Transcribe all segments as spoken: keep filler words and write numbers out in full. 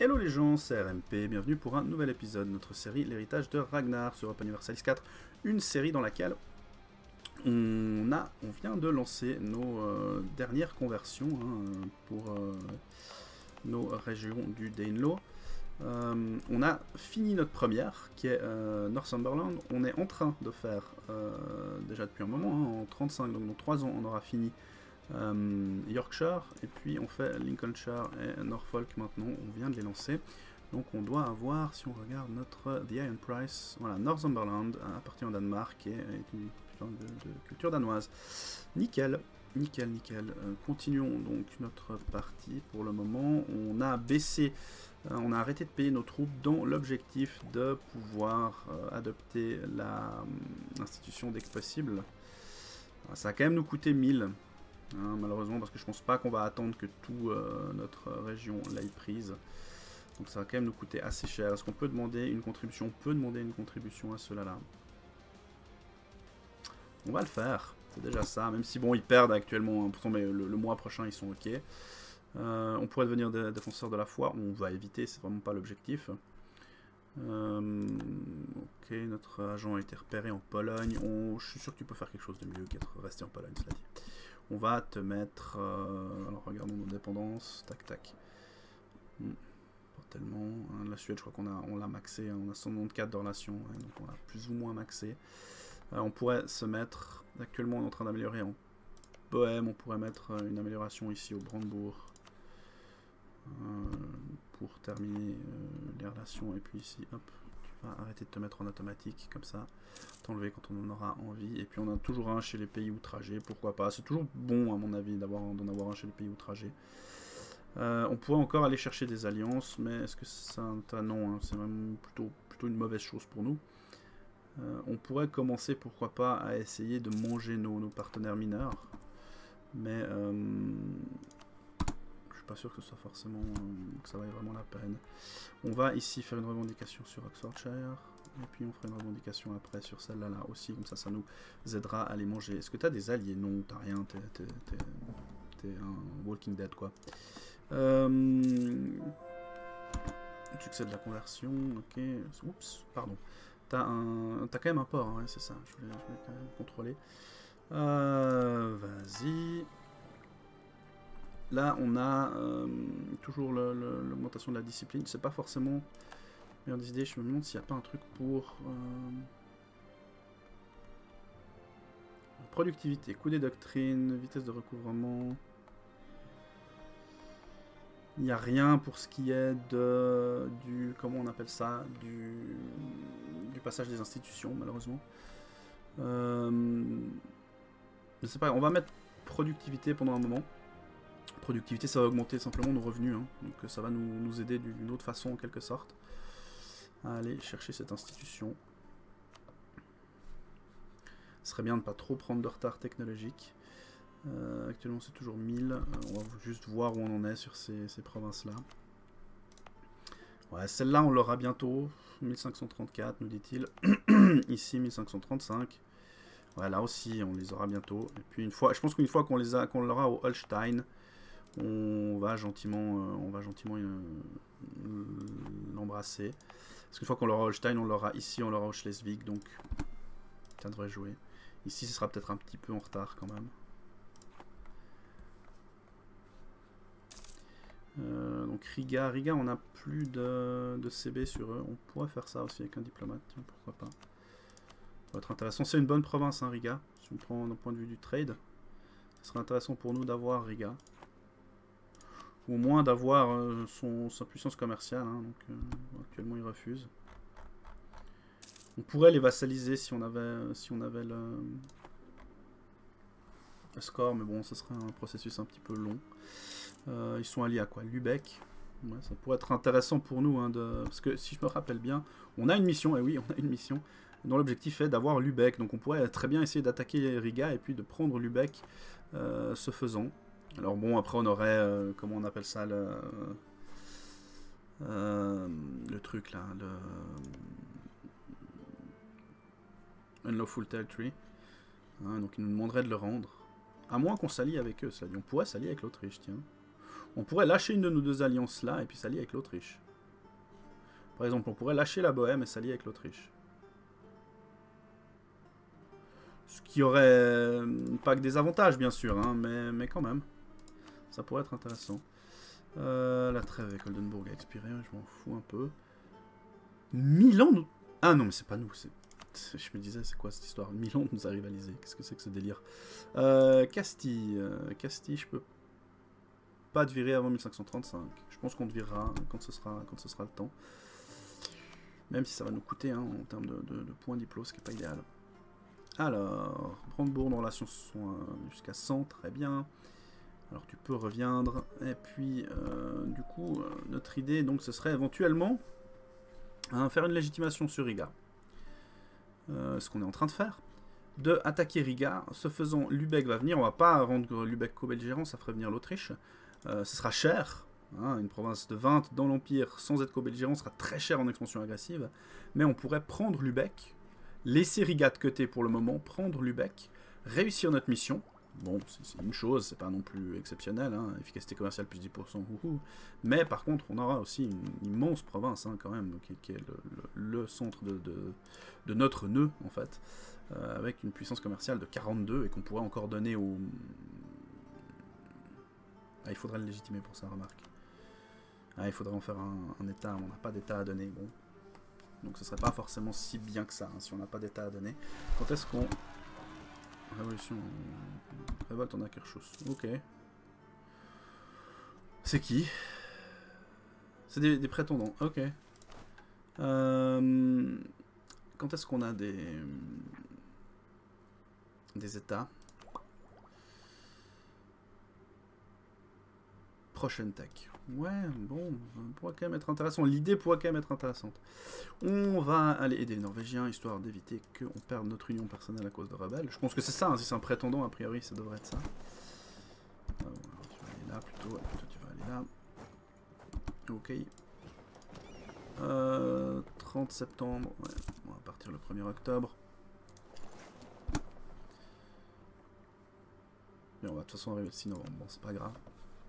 Hello les gens, c'est R M P, bienvenue pour un nouvel épisode de notre série L'héritage de Ragnar sur Europa Universalis quatre, une série dans laquelle on, a, on vient de lancer nos euh, dernières conversions hein, pour euh, nos régions du Danelaw. Euh, on a fini notre première qui est euh, Northumberland. On est en train de faire, euh, déjà depuis un moment, hein, en trente-cinq, donc dans trois ans on aura fini euh, Yorkshire, et puis on fait Lincolnshire et Norfolk maintenant, on vient de les lancer. Donc on doit avoir, si on regarde notre The Iron Price, voilà, Northumberland appartient au Danemark et est une de, de culture danoise. Nickel. Nickel, nickel. Euh, continuons donc notre partie pour le moment. On a baissé, euh, on a arrêté de payer nos troupes dans l'objectif de pouvoir euh, adopter l'institution dès que possible. Alors, ça va quand même nous coûter mille, hein, malheureusement, parce que je pense pas qu'on va attendre que toute euh, notre région l'aille prise. Donc ça va quand même nous coûter assez cher. Est-ce qu'on peut demander une contribution? On peut demander une contribution à cela-là. On va le faire. C'est déjà ça, même si bon ils perdent actuellement, hein, pourtant mais le, le mois prochain ils sont ok. Euh, on pourrait devenir des défenseurs de la foi, on va éviter, c'est vraiment pas l'objectif. Euh, ok, notre agent a été repéré en Pologne, on, je suis sûr que tu peux faire quelque chose de mieux qu'être resté en Pologne, cela dit. On va te mettre, euh, alors regardons nos dépendances, tac tac. Hmm, pas tellement, hein, la Suède je crois qu'on a, on l'a maxé, hein, on a cent quatre de relations, hein, donc on l'a plus ou moins maxé. Euh, on pourrait se mettre, actuellement on est en train d'améliorer en Bohème, on pourrait mettre une amélioration ici au Brandebourg euh, pour terminer euh, les relations, et puis ici, hop, tu vas arrêter de te mettre en automatique, comme ça, t'enlever quand on en aura envie, et puis on a toujours un chez les pays outragés, pourquoi pas, c'est toujours bon à mon avis d'en avoir, avoir un chez les pays outragés. Euh, on pourrait encore aller chercher des alliances, mais est-ce que c'est un non, hein, c'est même plutôt, plutôt une mauvaise chose pour nous. Euh, on pourrait commencer, pourquoi pas, à essayer de manger nos, nos partenaires mineurs. Mais euh, je suis pas sûr que ce soit forcément euh, que ça vaille vraiment la peine. On va ici faire une revendication sur Oxfordshire. Et puis on fera une revendication après sur celle-là là aussi. Comme ça, ça nous aidera à les manger. Est-ce que tu as des alliés? Non, t'as rien. T'es un Walking Dead, quoi. Euh, succès de la conversion. Ok. Oups, pardon. T'as quand même un port, hein, c'est ça, je voulais, je voulais quand même contrôler. Euh, Vas-y. Là, on a euh, toujours l'augmentation de la discipline. C'est pas forcément meilleure des idées. Je me demande s'il n'y a pas un truc pour... Euh, productivité, coup des doctrines, vitesse de recouvrement... Il n'y a rien pour ce qui est de, du, comment on appelle ça, du, du passage des institutions, malheureusement. Euh, je sais pas, on va mettre productivité pendant un moment. Productivité, ça va augmenter simplement nos revenus, hein, donc ça va nous, nous aider d'une autre façon, en quelque sorte, à aller chercher cette institution. Ce serait bien de ne pas trop prendre de retard technologique. Euh, actuellement c'est toujours mille, euh, on va juste voir où on en est sur ces, ces provinces là. Ouais, celle-là on l'aura bientôt, mille cinq cent trente-quatre nous dit-il. Ici mille cinq cent trente-cinq. Ouais, là aussi on les aura bientôt. Et puis une fois, je pense qu'une fois qu'on les a, qu'on l'aura au Holstein, on va gentiment, euh, on va gentiment euh, l'embrasser. Parce qu'une fois qu'on l'aura au Holstein, on l'aura ici, on l'aura au Schleswig, donc ça devrait jouer. Ici ce sera peut-être un petit peu en retard quand même. Euh, donc Riga, Riga on a plus de, de C B sur eux, on pourrait faire ça aussi avec un diplomate, tiens, pourquoi pas. Ça va être intéressant, c'est une bonne province hein, Riga, si on prend d'un point de vue du trade, ce serait intéressant pour nous d'avoir Riga. Ou au moins d'avoir euh, sa puissance commerciale, hein, donc euh, actuellement il refuse. On pourrait les vassaliser si on avait, si on avait le, le score, mais bon ce serait un processus un petit peu long. Euh, ils sont alliés à quoi? Lübeck. Ouais, ça pourrait être intéressant pour nous, hein, de... parce que si je me rappelle bien, on a une mission, et oui, on a une mission, dont l'objectif est d'avoir Lübeck. Donc on pourrait très bien essayer d'attaquer Riga et puis de prendre Lübeck euh, ce faisant. Alors bon, après on aurait, euh, comment on appelle ça, le, euh, le truc là, le Unlawful Territory. Hein, donc ils nous demanderaient de le rendre. À moins qu'on s'allie avec eux, cela dit. On pourrait s'allier avec l'Autriche, tiens. On pourrait lâcher une de nos deux alliances là et puis s'allier avec l'Autriche. Par exemple, on pourrait lâcher la Bohème et s'allier avec l'Autriche. Ce qui aurait pas que des avantages, bien sûr, hein, mais, mais quand même. Ça pourrait être intéressant. Euh, la trêve avec Oldenburg a expiré, je m'en fous un peu. Milan nous... Ah non, mais c'est pas nous, c'est... Je me disais, c'est quoi cette histoire? Milan nous a rivalisé. Qu'est-ce que c'est que ce délire? euh, Castille. Euh, Castille, je peux pas te virer avant mille cinq cent trente-cinq. Je pense qu'on te virera quand ce sera, quand ce sera le temps. Même si ça va nous coûter hein, en termes de, de, de points diplo, ce qui n'est pas idéal. Alors, Brandebourg, nos relations sont euh, jusqu'à cent, très bien. Alors tu peux reviendre. Et puis, euh, du coup, euh, notre idée, donc, ce serait éventuellement hein, faire une légitimation sur Riga. Euh, ce qu'on est en train de faire. De attaquer Riga. Ce faisant, Lübeck va venir. On va pas rendre Lübeck co-belligérant, ça ferait venir l'Autriche. Euh, ce sera cher. Hein, une province de vingt dans l'Empire sans être co-belligérant sera très cher en expansion agressive. Mais on pourrait prendre Lübeck, laisser Riga de côté pour le moment, prendre Lübeck, réussir notre mission. Bon, c'est une chose, c'est pas non plus exceptionnel, hein, efficacité commerciale plus dix pour cent, ouhou. Mais par contre, on aura aussi une immense province, hein, quand même, qui, qui est le, le, le centre de, de, de notre nœud, en fait, euh, avec une puissance commerciale de quarante-deux, et qu'on pourrait encore donner au... Ah, il faudrait le légitimer pour ça, remarque. Ah, il faudrait en faire un, un état, on n'a pas d'état à donner, bon. Donc ce serait pas forcément si bien que ça, hein, si on n'a pas d'état à donner. Quand est-ce qu'on... Révolution... Révolte en Akershus. Ok. C'est qui? C'est des, des prétendants. Ok. Euh... Quand est-ce qu'on a des... Des états? Prochaine tech. Ouais, bon, ça pourrait quand même être intéressant. L'idée pourrait quand même être intéressante. On va aller aider les Norvégiens, histoire d'éviter qu'on perde notre union personnelle à cause de rebelles. Je pense que c'est ça, hein, si c'est un prétendant, a priori, ça devrait être ça. Euh, tu vas aller là, plutôt, ouais, plutôt tu vas aller là. Ok. Euh, trente septembre, ouais, on va partir le premier octobre. Et on va de toute façon arriver le six novembre, bon, c'est pas grave.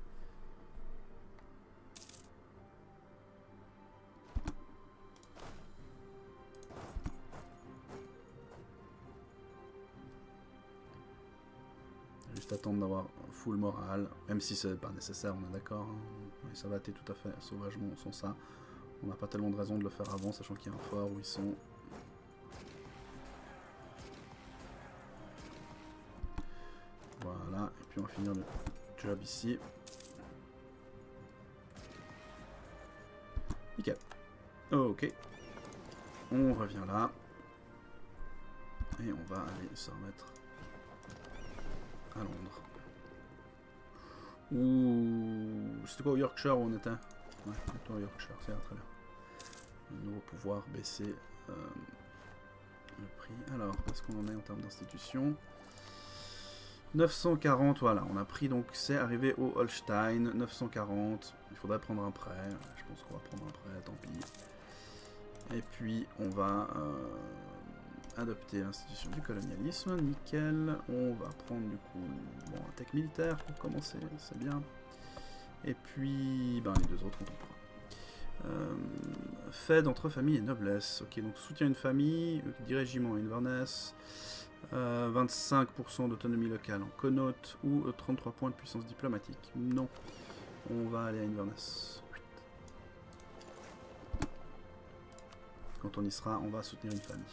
Juste attendre d'avoir full morale, même si c'est pas nécessaire, on est d'accord. Hein. Ça va être tout à fait sauvagement sans ça. On n'a pas tellement de raison de le faire avant, sachant qu'il y a un fort où ils sont. Voilà, et puis on va finir le job ici. Nickel. Ok. On revient là. Et on va aller se remettre à Londres. Ouh, c'était quoi au Yorkshire où on était? Ouais, plutôt au Yorkshire, c'est très bien. Le nouveau pouvoir baisser euh, le prix. Alors, est-ce qu'on en est en termes d'institution? neuf cent quarante, voilà, on a pris donc, c'est arrivé au Holstein, neuf cent quarante. Il faudrait prendre un prêt. Je pense qu'on va prendre un prêt, tant pis. Et puis, on va euh, adopter l'institution du colonialisme, nickel. On va prendre du coup bon, un tech militaire pour commencer, c'est bien. Et puis ben, les deux autres on comprend. Euh, Fed entre famille et noblesse. Ok, donc soutien une famille, dix régiments Inverness, euh, vingt-cinq pour cent d'autonomie locale en Connaught ou euh, trente-trois points de puissance diplomatique. Non, on va aller à Inverness. Quand on y sera, on va soutenir une famille.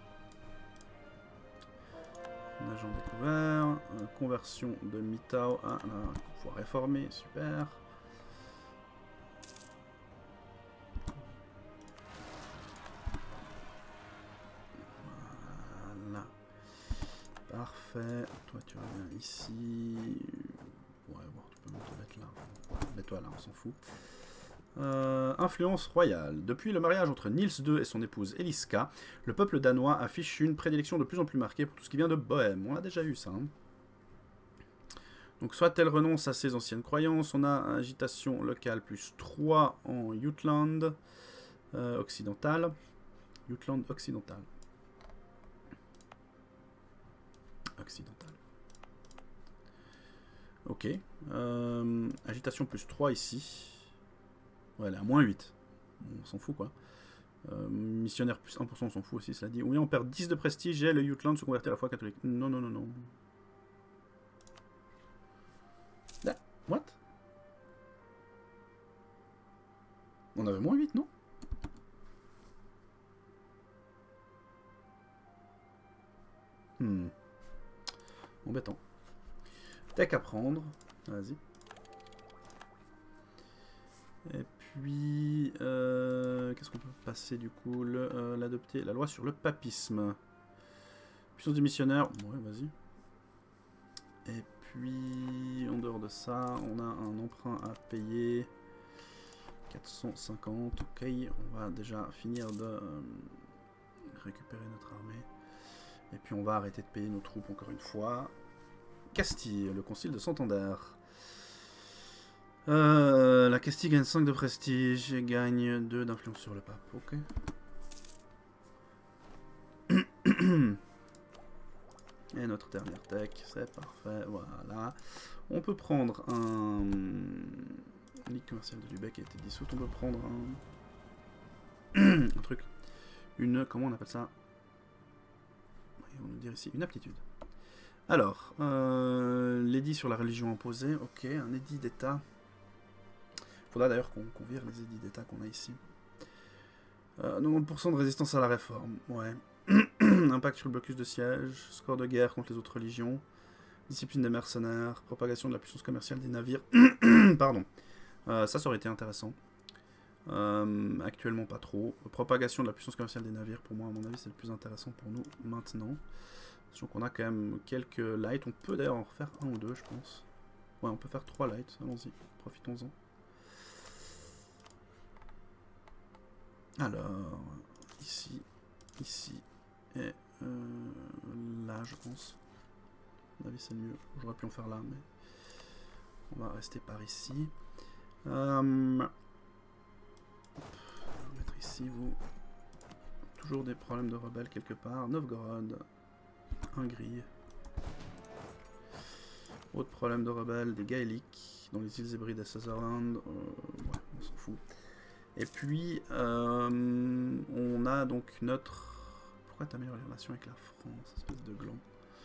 Un agent découvert, euh, conversion de Mitau à un pouvoir réformé, super. Voilà. Parfait. Toi tu reviens ici. Ouais, bon, tu peux te mettre là. Mets-toi là, on s'en fout. Euh, influence royale. Depuis le mariage entre Niels deux et son épouse Eliska, le peuple danois affiche une prédilection de plus en plus marquée pour tout ce qui vient de Bohême. On a déjà eu ça. Hein. Donc soit elle renonce à ses anciennes croyances, on a agitation locale plus trois en Jutland euh, occidental. Jutland occidental. Occidental. Ok. Euh, agitation plus trois ici. Ouais, elle est à moins huit. On s'en fout, quoi. Euh, missionnaire plus un pour cent, on s'en fout aussi, cela dit. Oui, on perd dix de prestige et le Jutland se convertit à la foi catholique. Non, non, non, non. Ah, what? On avait moins huit, non? Hmm. Embêtant. Tech à prendre. Vas-y. Et puis... Euh, Qu'est-ce qu'on peut passer du coup? L'adopter. Euh, la loi sur le papisme. Puissance du missionnaire. Ouais, vas-y. Et puis... En dehors de ça, on a un emprunt à payer. quatre cent cinquante. Ok. On va déjà finir de euh, récupérer notre armée. Et puis on va arrêter de payer nos troupes encore une fois. Castille, le concile de Santander. Euh, la Castille gagne cinq de prestige et gagne deux d'influence sur le pape. Ok. Et notre dernière tech, c'est parfait. Voilà. On peut prendre un... Ligue commerciale de Lubeck a été dissoute. On peut prendre un... un truc. Une... Comment on appelle ça? On va nous dire ici. Une aptitude. Alors, euh, l'édit sur la religion imposée. Ok, un édit d'État. Faudra d'ailleurs qu'on qu'on vire les édits d'État qu'on a ici. Euh, quatre-vingt-dix pour cent de résistance à la réforme. Ouais. Impact sur le blocus de siège. Score de guerre contre les autres religions. Discipline des mercenaires. Propagation de la puissance commerciale des navires. Pardon. Euh, ça, ça aurait été intéressant. Euh, actuellement, pas trop. Propagation de la puissance commerciale des navires, pour moi, à mon avis, c'est le plus intéressant pour nous maintenant. Sachant qu'on a quand même quelques lights. On peut d'ailleurs en refaire un ou deux, je pense. Ouais, on peut faire trois lights. Allons-y. Profitons-en. Alors, ici, ici, et euh, là, je pense. À mon avis, c'est mieux. J'aurais pu en faire là, mais on va rester par ici. Euh, on va mettre ici, vous. Toujours des problèmes de rebelles quelque part. Novgorod, Hongrie. Autre problème de rebelles, des Gaéliques dans les îles Hébrides et Sutherland. Euh, ouais, on s'en fout. Et puis, euh, on a donc notre... Pourquoi t'améliores les relations avec la France, espèce de gland?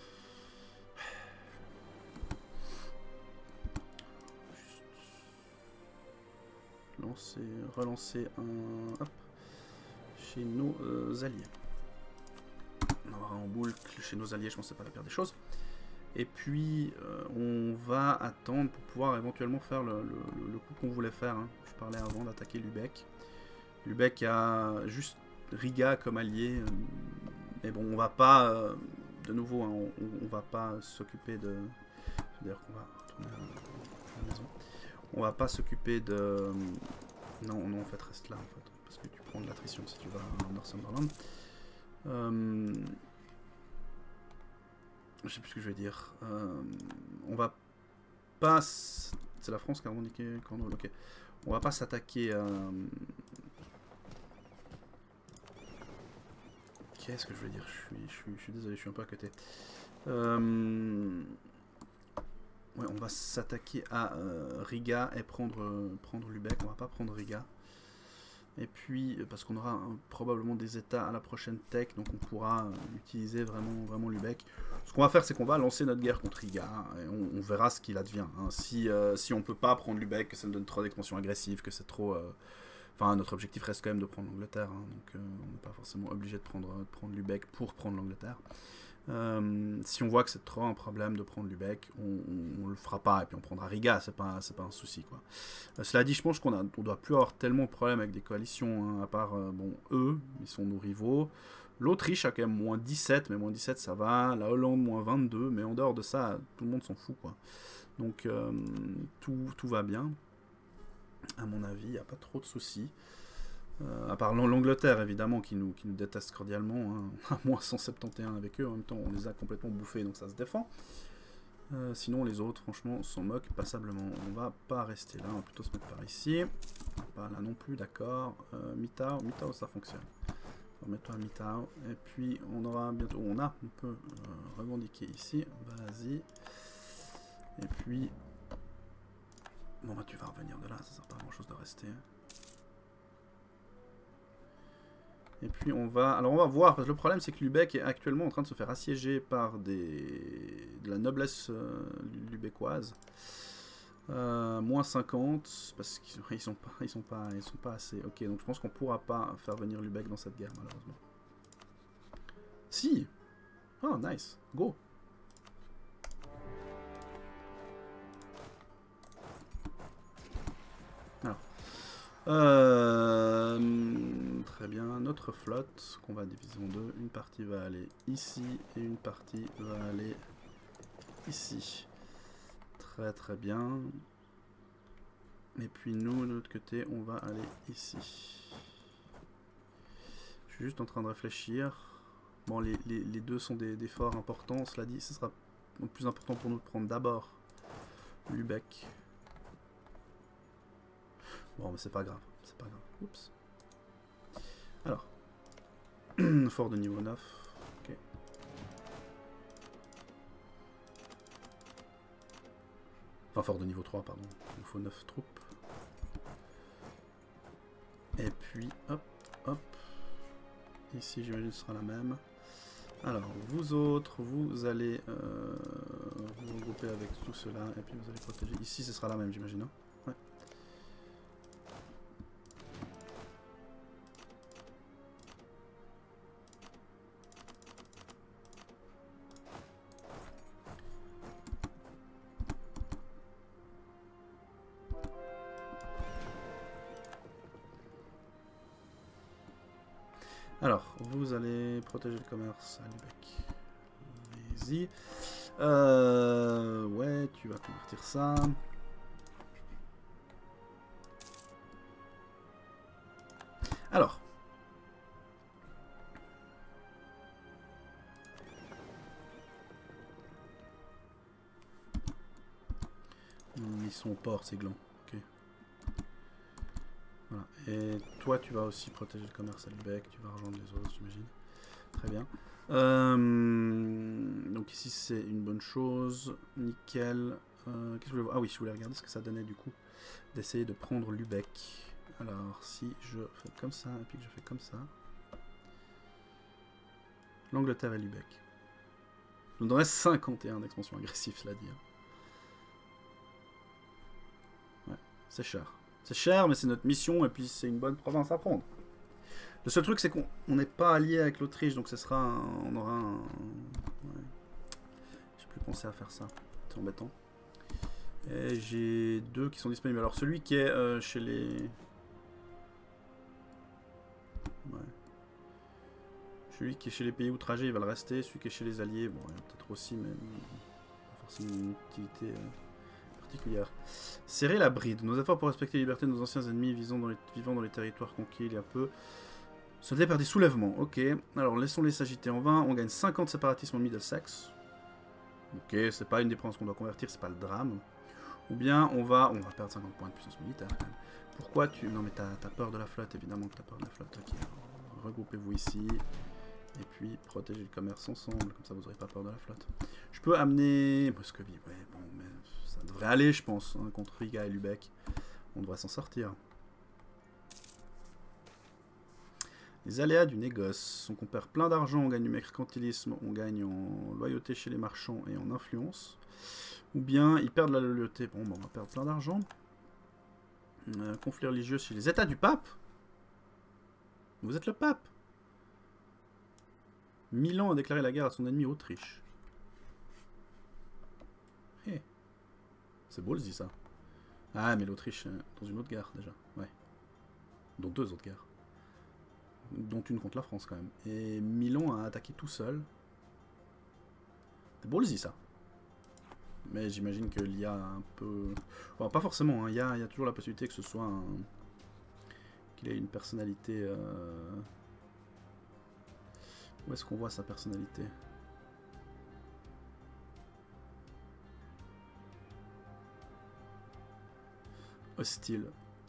Juste... Lancer, relancer un... Hop. Chez nos euh, alliés. On aura en boucle chez nos alliés, je pense que c'est pas la pire des choses. Et puis, euh, on va attendre pour pouvoir éventuellement faire le, le, le coup qu'on voulait faire. Hein. Je parlais avant d'attaquer Lubeck. Lubeck a juste Riga comme allié. Mais bon, on va pas... Euh, de nouveau, hein, on, on va pas s'occuper de... D'ailleurs qu'on va retourner à la maison. On va pas s'occuper de... Non, non, en fait, reste là, en fait. Parce que tu prends de l'attrition si tu vas à Northumberland. Euh... Je sais plus ce que je vais dire. Euh, on va pas... C'est la France qui a revendiqué Cornwall, ok. On va pas s'attaquer à... Qu'est-ce que je veux dire? Je suis, je, suis, je suis désolé, je suis un peu à côté. Euh... Ouais, on va s'attaquer à euh, Riga et prendre, euh, prendre Lubeck. On va pas prendre Riga. Et puis, parce qu'on aura hein, probablement des états à la prochaine tech, donc on pourra euh, utiliser vraiment, vraiment Lubeck. Ce qu'on va faire, c'est qu'on va lancer notre guerre contre Riga, et on, on verra ce qu'il advient. Hein. Si, euh, si on peut pas prendre Lubeck, que ça nous donne trop d'expansion agressive, que c'est trop... Euh... Enfin, notre objectif reste quand même de prendre l'Angleterre, hein, donc euh, on n'est pas forcément obligé de prendre, de prendre Lubeck pour prendre l'Angleterre. Euh, si on voit que c'est trop un problème de prendre Lubeck, on, on, on le fera pas et puis on prendra Riga, c'est pas, c'est pas un souci quoi. Euh, cela dit, je pense qu'on on doit plus avoir tellement de problèmes avec des coalitions, hein, à part euh, bon eux, ils sont nos rivaux. L'Autriche a quand même moins dix-sept, mais moins dix-sept ça va. La Hollande moins vingt-deux, mais en dehors de ça, tout le monde s'en fout quoi. Donc euh, tout, tout va bien. À mon avis, il n'y a pas trop de soucis. Euh, à part l'Angleterre, évidemment, qui nous, qui nous déteste cordialement. Hein. On a moins cent soixante et onze avec eux, en même temps, on les a complètement bouffés, donc ça se défend. Euh, sinon, les autres, franchement, s'en moquent passablement. On va pas rester là, on va plutôt se mettre par ici. Pas là non plus, d'accord. Euh, Mitao, Mitao, ça fonctionne. Remets-toi à Mitao. Et puis, on aura bientôt... On a, on peut euh, revendiquer ici. Vas-y. Et puis... Bon, bah, tu vas revenir de là, ça sert pas à grand-chose de rester. Et puis on va... Alors on va voir, parce que le problème c'est que Lübeck est actuellement en train de se faire assiéger par des... de la noblesse euh, lubeckoise. Euh, moins cinquante, parce qu'ils ils sont, pas, ils sont, pas, ils sont pas assez... Ok, donc je pense qu'on pourra pas faire venir Lübeck dans cette guerre, malheureusement. Si. Oh, nice. Go. Alors. Euh, très bien. Notre flotte, qu'on va diviser en deux. Une partie va aller ici, et une partie va aller ici. Très très bien. Et puis nous, de l'autre côté, on va aller ici. Je suis juste en train de réfléchir. Bon, les, les, les deux sont des, des forts importants. Cela dit, ce sera le plus important pour nous de prendre d'abord Lübeck. Bon, mais c'est pas grave. C'est pas grave. Oups. Alors. Fort de niveau neuf. Ok. Enfin, fort de niveau trois, pardon. Il faut neuf troupes. Et puis, hop, hop. Ici, j'imagine, ce sera la même. Alors, vous autres, vous allez euh, vous regrouper avec tout cela. Et puis, vous allez protéger. Ici, ce sera la même, j'imagine. Hein, ouais. Alors, vous allez protéger le commerce à Lübeck. Allez-y. Euh, ouais, tu vas convertir ça. Alors. Ils sont au port, ces glands. Ok. Voilà. Et toi, tu vas aussi protéger le commerce à Lübeck. Tu vas rejoindre les autres, j'imagine. Très bien. Euh, donc ici, c'est une bonne chose. Nickel. Euh, Qu'est-ce que je voulais voir? Ah oui, je voulais regarder ce que ça donnait du coup d'essayer de prendre Lübeck. Alors, si je fais comme ça, et puis que je fais comme ça. L'Angleterre et Lübeck. Je me donnerais cinquante et un d'expansion agressive, cela dit. Ouais, c'est cher. C'est cher, mais c'est notre mission, et puis c'est une bonne province à prendre. Le seul truc, c'est qu'on n'est pas allié avec l'Autriche, donc ce sera un, on aura un... Ouais. J'ai plus pensé à faire ça. C'est embêtant. Et j'ai deux qui sont disponibles. Alors celui qui est euh, chez les... Ouais. Celui qui est chez les pays outragés, il va le rester. Celui qui est chez les alliés, bon, il y a peut-être aussi, mais pas forcément une utilité euh, particulière. Serrer la bride. Nos efforts pour respecter la liberté de nos anciens ennemis vivant dans les, vivant dans les territoires conquis il y a peu. Soldés par des soulèvements. Ok. Alors laissons-les s'agiter en vain. On gagne cinquante séparatismes en Middlesex. Ok, c'est pas une des provinces qu'on doit convertir, c'est pas le drame. Ou bien on va... On va perdre cinquante points de puissance militaire quand même. Pourquoi tu... Non mais t'as as peur de la flotte, évidemment que t'as peur de la flotte. Ok. Regroupez-vous ici. Et puis protéger le commerce ensemble, comme ça vous n'aurez pas peur de la flotte. Je peux amener... Moscovie, ouais, bon, mais ça devrait aller je pense, hein, contre Riga et Lübeck. On devrait s'en sortir. Les aléas du négoce. Donc on perd plein d'argent, on gagne du mercantilisme, on gagne en loyauté chez les marchands et en influence. Ou bien ils perdent la loyauté. Bon, bah, on va perdre plein d'argent. Euh, conflit religieux chez les États du pape. Vous êtes le pape. Milan a déclaré la guerre à son ennemi Autriche. Hey. C'est beau le dit ça. Ah mais l'Autriche dans une autre guerre déjà. Ouais. Dont deux autres guerres. Dont une contre la France quand même. Et Milan a attaqué tout seul. C'est ballsy ça. Mais j'imagine que l'I A un peu... Bon, pas forcément, il hein. y, y a toujours la possibilité que ce soit un... qu'il ait une personnalité... Euh... Où est-ce qu'on voit sa personnalité? Hostile.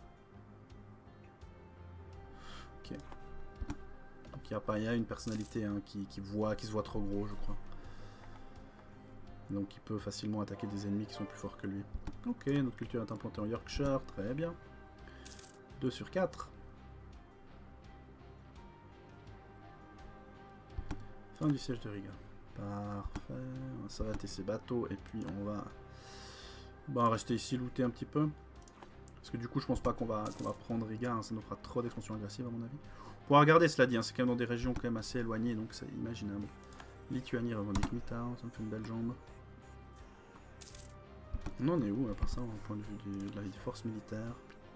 Ok. Donc il y a pas, il y a une personnalité hein, qui, qui voit, qui se voit trop gros, je crois. Donc il peut facilement attaquer des ennemis qui sont plus forts que lui. Ok, notre culture est implantée en Yorkshire, très bien. deux sur quatre. Fin du siège de Riga. Parfait. On va s'arrêter ces bateaux et puis on va bah, rester ici, looter un petit peu. Parce que du coup, je pense pas qu'on va, qu'on va prendre Riga. Hein, ça nous fera trop d'expansion agressive à mon avis. On pourra regarder, cela dit. Hein, c'est quand même dans des régions quand même assez éloignées, donc c'est imaginable. Lituanie revendique Mitard, ça me fait une belle jambe. On en est où à part ça, au point de vue du, de la des forces militaires?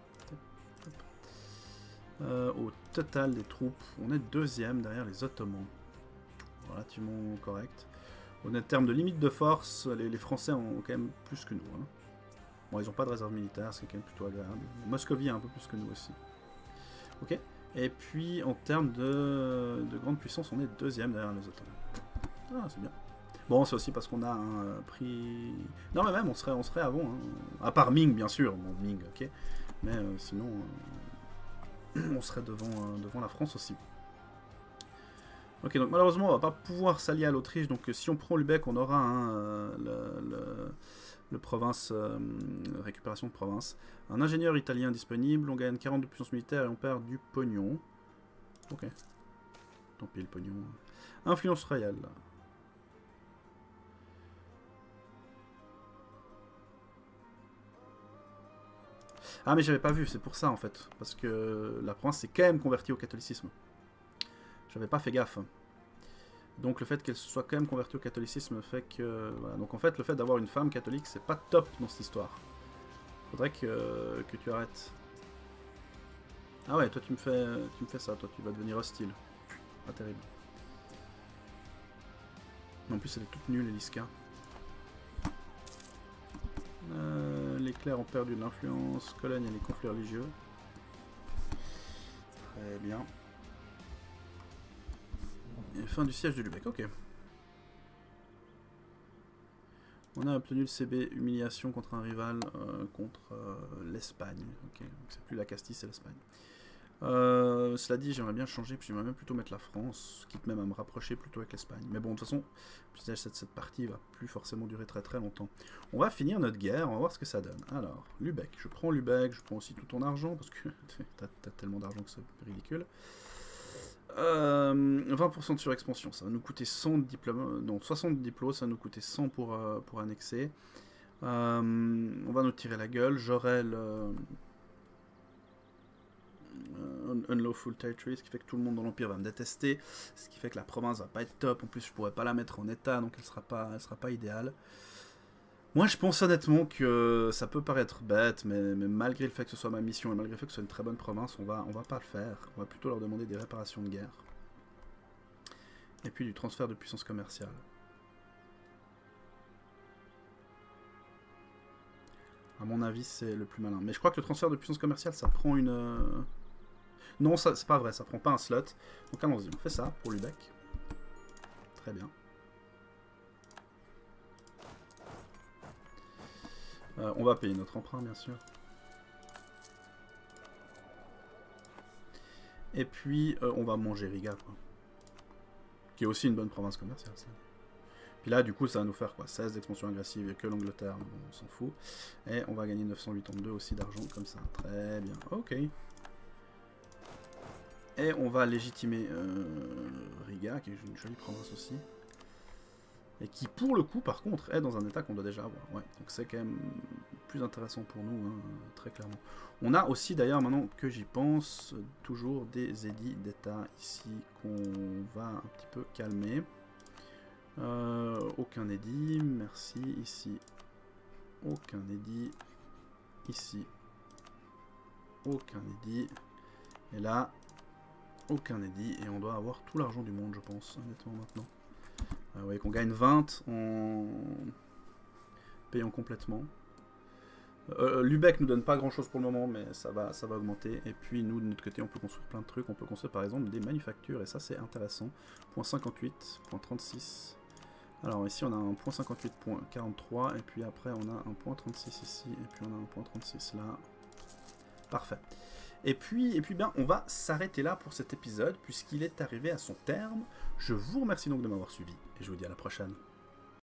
Euh, au total des troupes, on est deuxième derrière les Ottomans. Relativement correct. En termes de limite de force, les, les Français ont quand même plus que nous. Hein. Bon, ils n'ont pas de réserve militaire, c'est quand même plutôt agréable. Moscovie a un peu plus que nous aussi. Ok. Et puis, en termes de, de grande puissance, on est deuxième derrière les Ottomans. Ah, c'est bien. Bon, c'est aussi parce qu'on a un euh, prix... Non, mais même, on serait, on serait avant. Hein. À part Ming, bien sûr. Bon, Ming, ok. Mais euh, sinon, euh, on serait devant, euh, devant la France aussi. Ok, donc malheureusement, on va pas pouvoir s'allier à l'Autriche. Donc, si on prend Lübeck, on aura hein, euh, le, le, le province, euh, récupération de province. Un ingénieur italien disponible. On gagne quarante de puissance militaire et on perd du pognon. Ok. Tant pis, le pognon. Influence royale. Ah mais j'avais pas vu, c'est pour ça en fait. Parce que la province s'est quand même convertie au catholicisme. J'avais pas fait gaffe. Donc le fait qu'elle soit quand même convertie au catholicisme fait que... Voilà. Donc en fait le fait d'avoir une femme catholique c'est pas top dans cette histoire. Faudrait que, que tu arrêtes. Ah ouais, toi tu me fais tu me fais ça, toi tu vas devenir hostile. Pas terrible. En plus elle est toute nulle Eliska. Euh, les clercs ont perdu de l'influence. Cologne et les conflits religieux. Très bien. Et fin du siège de Lübeck, ok. On a obtenu le C B humiliation contre un rival, euh, contre euh, l'Espagne. Ok, c'est plus la Castille, c'est l'Espagne. Euh, cela dit, j'aimerais bien changer, puis j'aimerais même plutôt mettre la France, quitte même à me rapprocher plutôt avec l'Espagne. Mais bon, de toute façon, cette, cette partie va plus forcément durer très très longtemps. On va finir notre guerre, on va voir ce que ça donne. Alors, Lübeck, je prends Lübeck, je prends aussi tout ton argent, parce que t'as t'as tellement d'argent que c'est ridicule. Euh, vingt pour cent de surexpansion, ça va nous coûter cent diplômes, non, soixante diplômes, ça va nous coûter cent pour, euh, pour annexer. Euh, on va nous tirer la gueule, j'aurai le... Un unlawful territory, ce qui fait que tout le monde dans l'Empire va me détester, ce qui fait que la province va pas être top, en plus je pourrais pas la mettre en état, donc elle sera pas, elle sera pas idéale. Moi je pense honnêtement que ça peut paraître bête, mais, mais malgré le fait que ce soit ma mission, et malgré le fait que ce soit une très bonne province, on va, on va pas le faire, on va plutôt leur demander des réparations de guerre. Et puis du transfert de puissance commerciale. À mon avis c'est le plus malin, mais je crois que le transfert de puissance commerciale ça prend une... Euh... Non, c'est pas vrai, ça prend pas un slot. Donc allons-y, on fait ça pour Lübeck. Très bien. Euh, on va payer notre emprunt, bien sûr. Et puis, euh, on va manger Riga, quoi. Qui est aussi une bonne province commerciale, ça. Puis là, du coup, ça va nous faire quoi, seize d'expansion agressive et que l'Angleterre, bon, on s'en fout. Et on va gagner neuf cent quatre-vingt-deux aussi d'argent, comme ça. Très bien. Ok. Et on va légitimer euh, Riga, qui est une jolie province aussi. Et qui, pour le coup, par contre, est dans un état qu'on doit déjà avoir. Ouais, donc c'est quand même plus intéressant pour nous, hein, très clairement. On a aussi, d'ailleurs, maintenant que j'y pense, toujours des édits d'état ici qu'on va un petit peu calmer. Euh, aucun édit, merci, ici. Aucun édit, ici. Aucun édit. Et là... Aucun édit, et on doit avoir tout l'argent du monde, je pense, honnêtement, maintenant. Euh, vous voyez qu'on gagne vingt en payant complètement. Euh, Lübeck nous donne pas grand chose pour le moment, mais ça va, ça va augmenter. Et puis nous, de notre côté, on peut construire plein de trucs. On peut construire par exemple des manufactures, et ça c'est intéressant. point cinquante-huit, point trente-six. Alors ici on a un point cinquante-huit, point quarante-trois, et puis après on a un point trente-six ici, et puis on a un point trente-six là. Parfait. Et puis, et puis bien, on va s'arrêter là pour cet épisode, puisqu'il est arrivé à son terme. Je vous remercie donc de m'avoir suivi, et je vous dis à la prochaine.